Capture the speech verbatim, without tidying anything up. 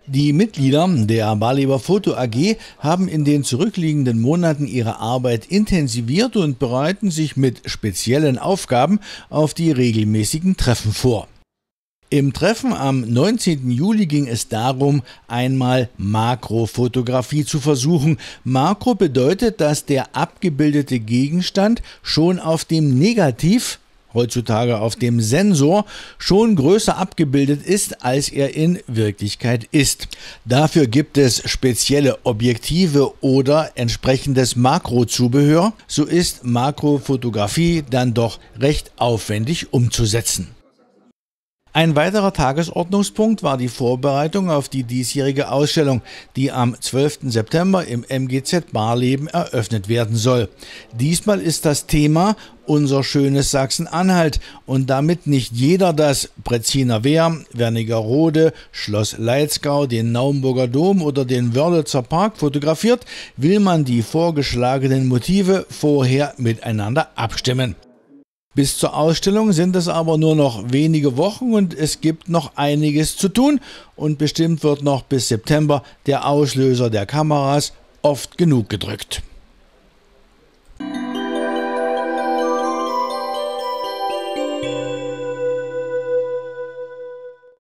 Die Mitglieder der Barleber Foto A G haben in den zurückliegenden Monaten ihre Arbeit intensiviert und bereiten sich mit speziellen Aufgaben auf die regelmäßigen Treffen vor. Im Treffen am neunzehnten Juli ging es darum, einmal Makrofotografie zu versuchen. Makro bedeutet, dass der abgebildete Gegenstand schon auf dem Negativ, heutzutage auf dem Sensor, schon größer abgebildet ist, als er in Wirklichkeit ist. Dafür gibt es spezielle Objektive oder entsprechendes Makrozubehör. So ist Makrofotografie dann doch recht aufwendig umzusetzen. Ein weiterer Tagesordnungspunkt war die Vorbereitung auf die diesjährige Ausstellung, die am zwölften September im M G Z Barleben eröffnet werden soll. Diesmal ist das Thema unser schönes Sachsen-Anhalt und damit nicht jeder das Pretziner Wehr, Wernigerode, Schloss Leitzgau, den Naumburger Dom oder den Wörlitzer Park fotografiert, will man die vorgeschlagenen Motive vorher miteinander abstimmen. Bis zur Ausstellung sind es aber nur noch wenige Wochen und es gibt noch einiges zu tun und bestimmt wird noch bis September der Auslöser der Kameras oft genug gedrückt.